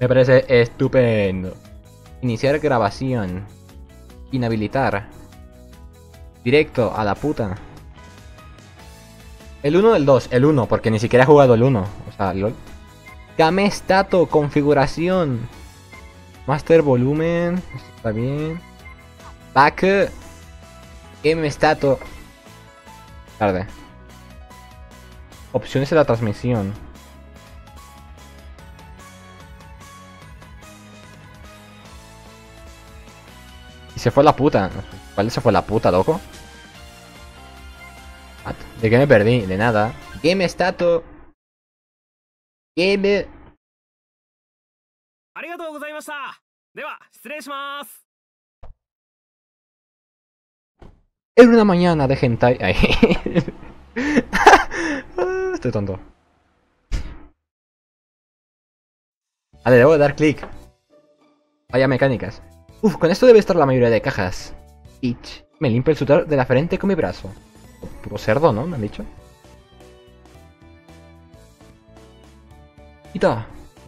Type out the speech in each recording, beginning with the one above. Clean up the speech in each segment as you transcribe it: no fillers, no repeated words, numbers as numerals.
parece estupendo. Iniciar grabación. Inhabilitar. Directo a la puta. El 1 del 2, el 1, porque ni siquiera he jugado el 1. O sea, LOL. Game Stato, configuración. Master volumen. Está bien. Back. Game Stato. Tarde. Opciones de la transmisión. Y se fue la puta. ¿Cuál se fue la puta, loco? ¿De qué me perdí? De nada. Game Stato. Game. Era una mañana de hentai. Ay. Estoy tonto. Vale, debo dar clic. Vaya mecánicas. Uf, con esto debe estar la mayoría de cajas. Itch. Me limpio el sudor de la frente con mi brazo. Puro cerdo, ¿no? Me han dicho. Quita.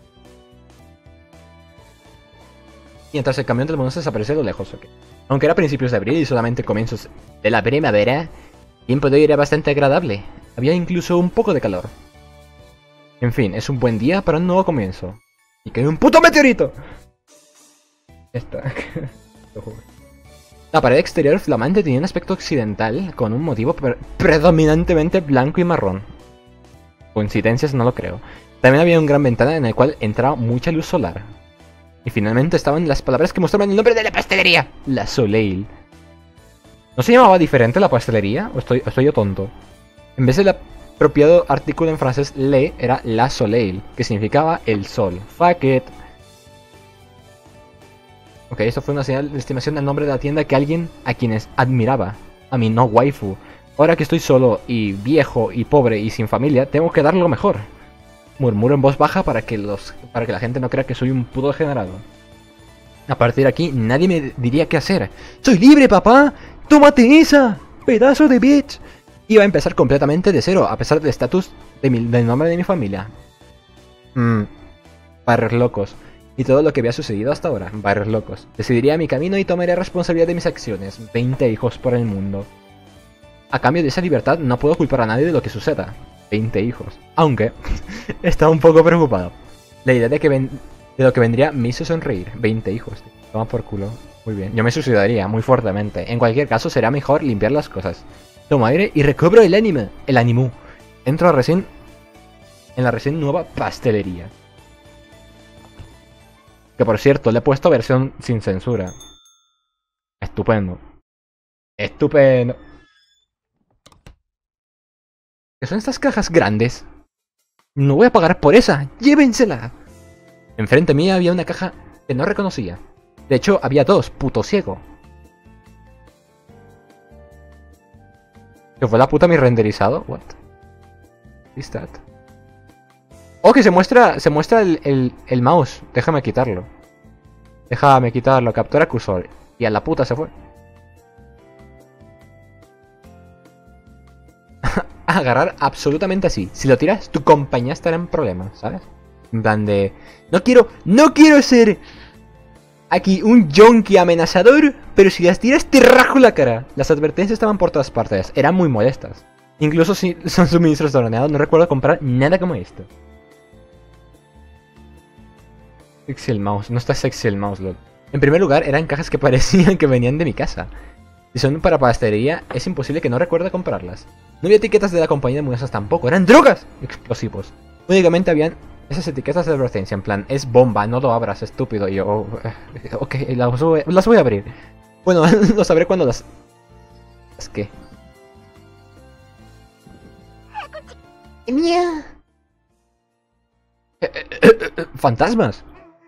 Mientras el camión del mono se desaparece a lo lejos, ok. Aunque era principios de abril y solamente comienzos de la primavera, el tiempo de hoy era bastante agradable. Había incluso un poco de calor. En fin, es un buen día para un nuevo comienzo. Y que hay un puto meteorito. Esta. La pared exterior flamante tenía un aspecto occidental con un motivo predominantemente blanco y marrón. Coincidencias no lo creo. También había una gran ventana en la cual entraba mucha luz solar. Y finalmente estaban las palabras que mostraban el nombre de la pastelería. La Soleil. ¿No se llamaba diferente la pastelería? ¿O estoy yo tonto? En vez del apropiado artículo en francés Le, era La Soleil, que significaba el sol. Fuck it. Ok, eso fue una señal de estimación del nombre de la tienda que alguien a quienes admiraba. A mi no waifu. Ahora que estoy solo y viejo y pobre y sin familia, tengo que dar lo mejor. Murmuro en voz baja para que la gente no crea que soy un puto degenerado. A partir de aquí, nadie me diría qué hacer. ¡Soy libre, papá! ¡Tómate esa! ¡Pedazo de bitch! Iba a empezar completamente de cero, a pesar del estatus del nombre de mi familia. Barrios locos. Y todo lo que había sucedido hasta ahora. Barrios locos. Decidiría mi camino y tomaría responsabilidad de mis acciones. 20 hijos por el mundo. A cambio de esa libertad, no puedo culpar a nadie de lo que suceda. 20 hijos. Aunque estaba un poco preocupado. La idea de lo que vendría me hizo sonreír. 20 hijos. Toma por culo. Muy bien. Yo me suicidaría muy fuertemente. En cualquier caso, será mejor limpiar las cosas. Tomo aire y recobro el ánimo. El ánimo. Entro en la recién nueva pastelería. Que por cierto, le he puesto versión sin censura. Estupendo. Estupendo. ¿Qué son estas cajas grandes? No voy a pagar por esa. ¡Llévensela! Enfrente mía había una caja que no reconocía. De hecho, había dos. Puto ciego. ¿Qué fue la puta mi renderizado? What? ¿Is that? Oh, que se muestra el mouse. Déjame quitarlo. Déjame quitarlo. Captura cursor. Y a la puta se fue. Agarrar absolutamente así. Si lo tiras, tu compañía estará en problemas, ¿sabes? En plan de... No quiero ser aquí un yonki amenazador, pero si las tiras te rajo la cara. Las advertencias estaban por todas partes. Eran muy molestas. Incluso si son suministros de horneado, no recuerdo comprar nada como esto. Sexy el mouse. No está sexy el mouse, lol. En primer lugar, eran cajas que parecían que venían de mi casa. Si son para pastelería, es imposible que no recuerde comprarlas. No había etiquetas de la compañía de mudanzas tampoco. ¡Eran drogas! Explosivos. Únicamente habían esas etiquetas de advertencia. En plan, es bomba, no lo abras, estúpido. Y yo, ok, las voy a abrir. Bueno, lo sabré cuando las... ¿Es qué? ¡Mía! ¡Fantasmas!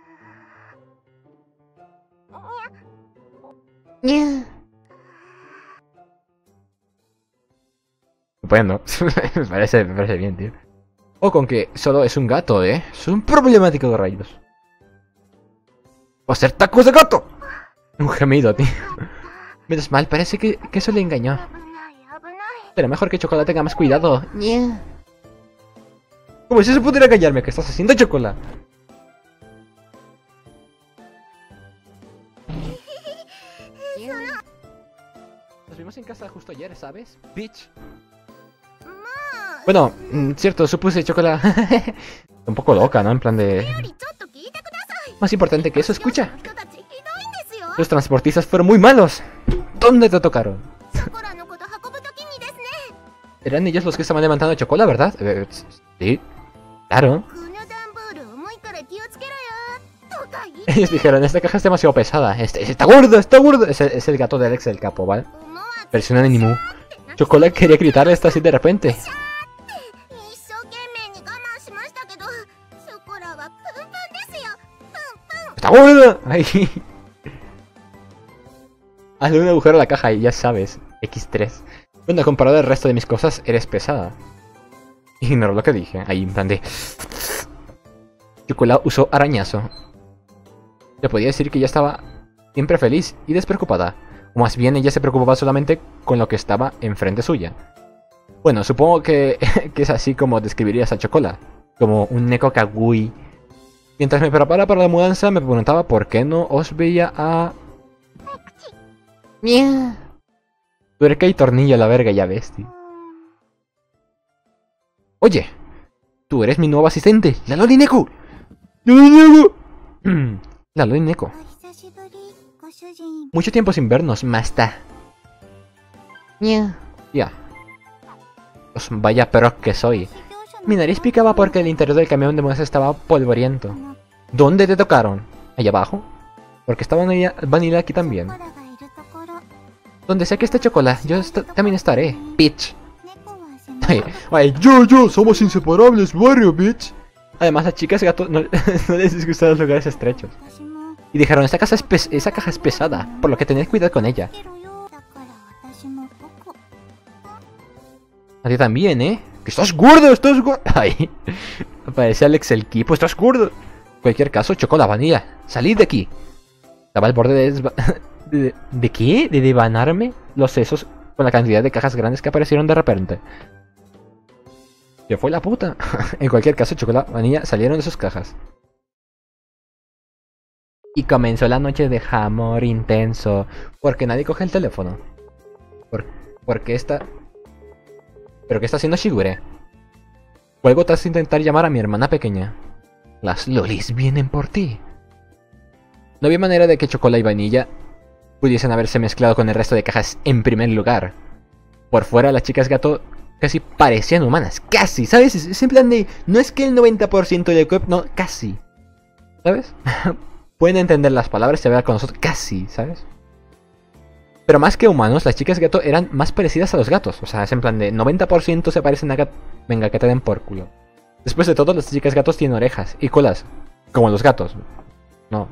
Bueno, me parece bien, tío. O con que solo es un gato, ¿eh? Es un problemático de rayos. ¡Va a ser tacos de gato! Un gemido, tío. Menos mal, parece que eso le engañó. Pero mejor que Chocolate tenga más cuidado. Como si se pudiera callarme que estás haciendo chocolate. Nos vimos en casa justo ayer, ¿sabes? Bitch. Bueno, cierto, supuse chocolate. Un poco loca, ¿no? En plan de... Más importante que eso, escucha. Los transportistas fueron muy malos. ¿Dónde te tocaron? Eran ellos los que estaban levantando chocolate, ¿verdad? Sí, claro. Ellos dijeron, esta caja es demasiado pesada. Está gordo, está gordo. Es el gato de Alex el capo, ¿vale? Versión Animu. Chocolate quería gritarle esto así de repente. ¡Está gordo! Ay. Hazle un agujero a la caja y ya sabes. X3. Bueno, comparado al resto de mis cosas, eres pesada. Ignoro lo que dije. Ahí, en plan de... Chocolate usó arañazo. Le podía decir que ella estaba siempre feliz y despreocupada. O más bien ella se preocupaba solamente con lo que estaba enfrente suya. Bueno, supongo que es así como describirías a Chocolate. Como un neko kagui. Mientras me preparaba para la mudanza me preguntaba por qué no os veía a... Mia. Tuerca y tornillo a la verga, ya ves, tío. Oye, tú eres mi nuevo asistente, la Loli Neko. La Loli Neko. Mucho tiempo sin vernos, Masta. Ya. Pues vaya perro que soy. Mi nariz picaba porque el interior del camión de mudanza estaba polvoriento. ¿Dónde te tocaron? ¿Allá abajo? Porque estaba Vanilla aquí también. Donde sea que esté Chocolate, yo también estaré, bitch. Ay, yo, somos inseparables, barrio, bitch. Además, las chicas gato no les disgustan los lugares estrechos. Y dijeron, esa caja es pesada, por lo que tened cuidado con ella. A ti también, ¿eh? ¡Que estás gordo, estás gordo! Ay, aparece Alex el Kipo, estás gordo. En cualquier caso, Chocolate, Vanilla, salid de aquí. Estaba al borde de... ¿De qué? ¿De devanarme los sesos con la cantidad de cajas grandes que aparecieron de repente? ¿Qué fue la puta? En cualquier caso, Chocolate, Vanilla salieron de sus cajas. Y comenzó la noche de amor intenso. Porque nadie coge el teléfono. Porque está... ¿Pero qué está haciendo Shigure? Cuelgo tras intentar llamar a mi hermana pequeña. Las lolis vienen por ti. No había manera de que Chocolate y Vanilla pudiesen haberse mezclado con el resto de cajas en primer lugar. Por fuera las chicas gato casi parecían humanas. Casi, ¿sabes? Es en plan de... No es que el 90% del cuerpo... No, casi. ¿Sabes? Pueden entender las palabras y hablar con nosotros. Casi, ¿sabes? Pero más que humanos, las chicas gato eran más parecidas a los gatos. O sea, es en plan de 90% se parecen a gatos. Venga, que te den por culo. Después de todo, las chicas gatos tienen orejas y colas. Como los gatos. No.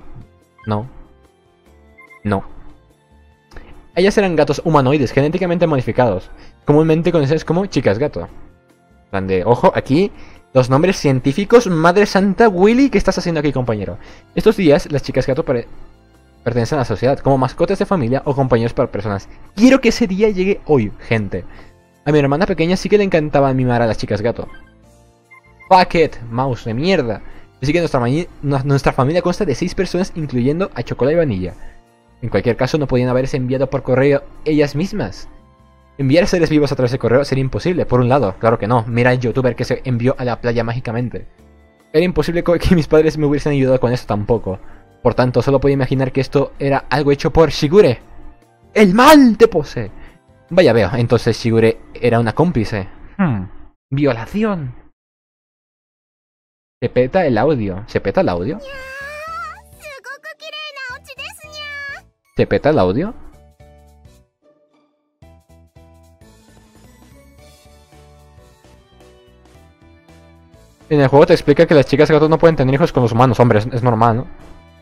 Ellas eran gatos humanoides, genéticamente modificados. Comúnmente conocidas como chicas gato. En plan de, ojo, aquí... Los nombres científicos, Madre Santa, Willy, ¿qué estás haciendo aquí, compañero? Estos días, las chicas gato pertenecen a la sociedad, como mascotas de familia o compañeros para personas. Quiero que ese día llegue hoy, gente. A mi hermana pequeña sí que le encantaba mimar a las chicas gato. Fuck it, mouse de mierda. Así que nuestra familia consta de 6 personas, incluyendo a Chocolate y Vanilla. En cualquier caso, no podían haberse enviado por correo ellas mismas. Enviar seres vivos a través de correo sería imposible, por un lado, claro que no. Mira el youtuber que se envió a la playa mágicamente. Era imposible que mis padres me hubiesen ayudado con eso tampoco. Por tanto, solo podía imaginar que esto era algo hecho por Shigure. ¡El mal te posee! Vaya veo, entonces Shigure era una cómplice. Violación. Se peta el audio. ¿Se peta el audio? ¿Se peta el audio? En el juego te explica que las chicas gatos no pueden tener hijos con los humanos, hombre, es normal, ¿no?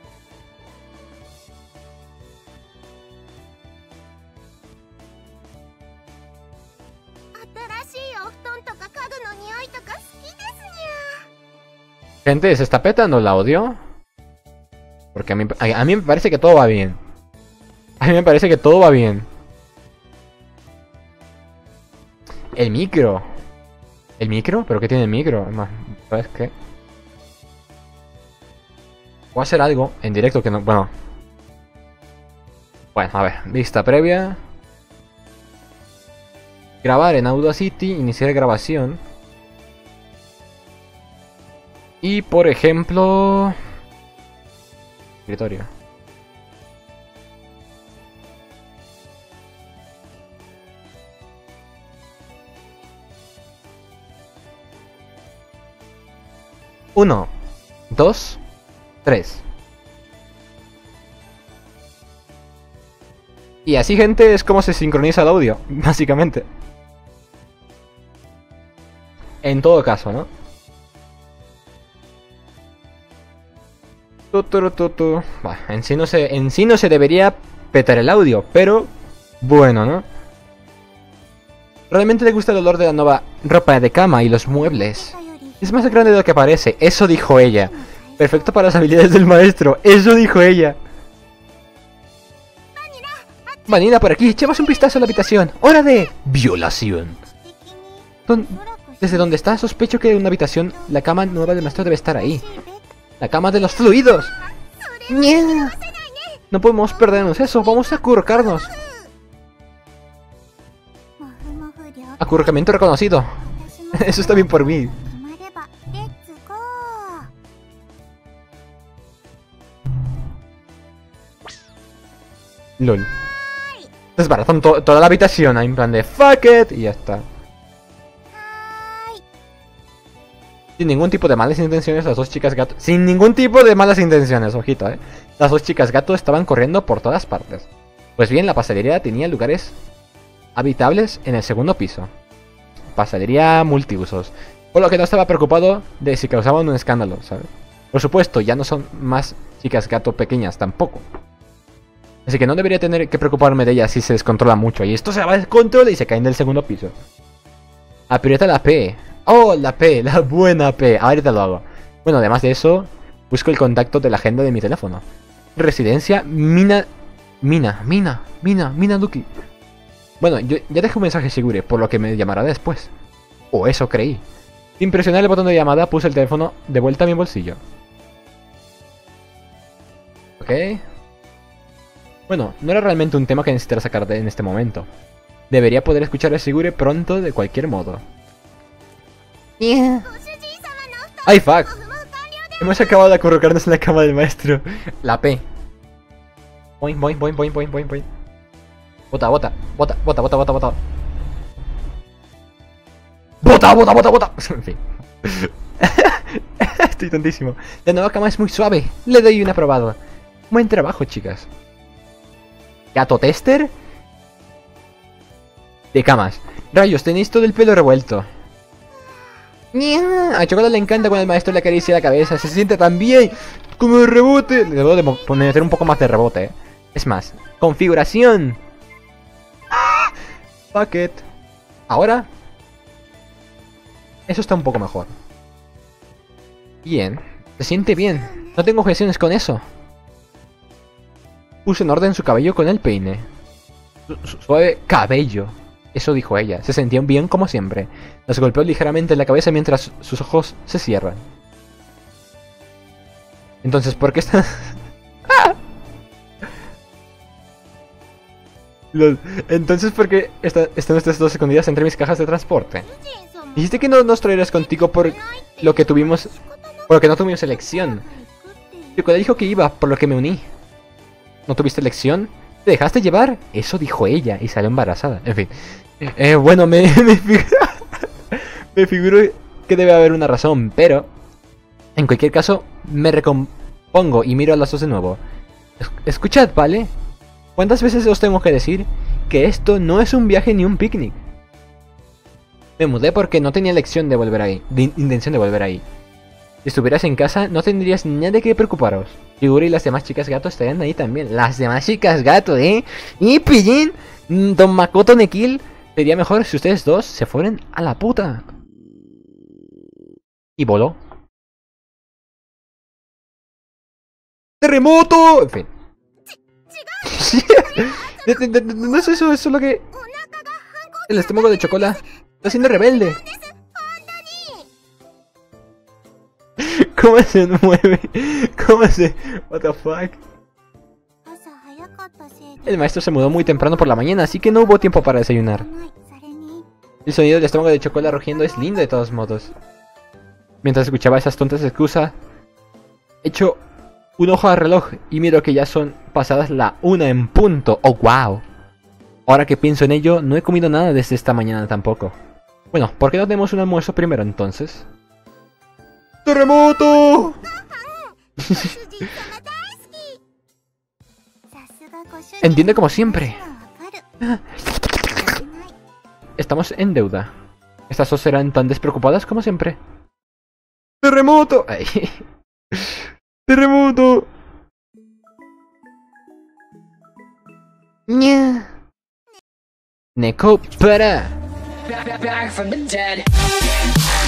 Gente, ¿se está petando el audio? Porque a mí me parece que todo va bien. A mí me parece que todo va bien. El micro. ¿El micro? ¿Pero qué tiene el micro? ¿Sabes qué? Voy a hacer algo en directo que no... Bueno. Bueno, a ver, vista previa. Grabar en Audacity, iniciar grabación. Y por ejemplo... escritorio. Uno, dos, tres. Y así, gente, es como se sincroniza el audio, básicamente. En todo caso, ¿no? Bah, en sí no se debería petar el audio, pero bueno, ¿no? Realmente le gusta el olor de la nueva ropa de cama y los muebles. Es más grande de lo que parece, eso dijo ella. Perfecto para las habilidades del maestro, eso dijo ella. Vanina, por aquí, echemos un vistazo a la habitación. ¡Hora de violación! Desde donde está, sospecho que en una habitación la cama nueva del maestro debe estar ahí. ¡La cama de los fluidos! ¡Nya! No podemos perdernos eso, vamos a acurrucarnos. Acurrucamiento reconocido. Eso está bien por mí. LOL. Desbarazan toda la habitación en plan de fuck it y ya está. Sin ningún tipo de malas intenciones, las dos chicas gato... Sin ningún tipo de malas intenciones, ojito, Las dos chicas gato estaban corriendo por todas partes. Pues bien, la pastelera tenía lugares habitables en el segundo piso. Pastelera multiusos. Por lo que no estaba preocupado de si causaban un escándalo, ¿sabes? Por supuesto, ya no son más chicas gato pequeñas tampoco. Así que no debería tener que preocuparme de ella si se descontrola mucho. Y esto se va a descontrolar y se caen del segundo piso. Aprieta la P. Oh, la P, la buena P. Ahorita lo hago. Bueno, además de eso, busco el contacto de la agenda de mi teléfono. Residencia Mina Duki. Bueno, yo ya dejé un mensaje Shigure, por lo que me llamará después. O eso creí. Sin presionar el botón de llamada, puse el teléfono de vuelta a mi bolsillo. Ok. Bueno, no era realmente un tema que necesitara sacar en este momento. Debería poder escuchar a Shigure pronto de cualquier modo. ¡Ay, fuck! Hemos acabado de acurrucarnos en la cama del maestro. La P. Boing, boing, boing, boing, boing, boing, boing. Bota, bota, bota, bota, bota, bota, bota. ¡Bota, bota, bota, bota! En fin. Estoy tontísimo. La nueva cama es muy suave. Le doy un aprobado. Buen trabajo, chicas. ¿Gato tester? De camas. Rayos, tenéis todo el pelo revuelto. A Chocolate le encanta cuando el maestro le acaricia la cabeza. Se siente tan bien. Como de rebote. Le debo de poner un poco más de rebote, Es más, configuración. Fuck it. Ahora eso está un poco mejor. Bien. Se siente bien. No tengo objeciones con eso. Puso en orden su cabello con el peine. Suave cabello. Eso dijo ella. Se sentía bien como siempre. Nos golpeó ligeramente en la cabeza mientras sus ojos se cierran. Entonces, ¿por qué están...? Entonces, ¿por qué están ustedes dos escondidas entre mis cajas de transporte? Dijiste que no nos traerías contigo por lo que tuvimos... Por lo que no tuvimos elección. Chocolate dijo que iba, por lo que me uní. ¿No tuviste elección? ¿Te dejaste llevar? Eso dijo ella y salió embarazada. En fin. Bueno, me figuro que debe haber una razón, pero... En cualquier caso, me recompongo y miro a las dos de nuevo. Escuchad, ¿vale? ¿Cuántas veces os tengo que decir que esto no es un viaje ni un picnic? Me mudé porque no tenía elección de volver ahí, intención de volver ahí. Si estuvieras en casa, no tendrías nada de qué preocuparos. Yuri y las demás chicas gato estarían ahí también. Las demás chicas gato, Y pillín, Don Makoto Nekil. Sería mejor si ustedes dos se fueran a la puta. Y voló. ¡Terremoto! En fin. No es eso, es solo que... El estómago de Chocolate está siendo rebelde. ¿Cómo se mueve? ¿Cómo se...? What the fuck? El maestro se mudó muy temprano por la mañana, así que no hubo tiempo para desayunar. El sonido del estómago de Chocola rugiendo es lindo de todos modos. Mientras escuchaba esas tontas excusas, echo un ojo al reloj y miro que ya son pasadas la 1 en punto. ¡Oh, wow! Ahora que pienso en ello, no he comido nada desde esta mañana tampoco. Bueno, ¿por qué no tenemos un almuerzo primero entonces? ¡Terremoto! Entiende como siempre. Estamos en deuda. Estas dos serán tan despreocupadas como siempre. ¡Terremoto! Ay. ¡Terremoto! ¡Nya! Neko, para. Back from the dead.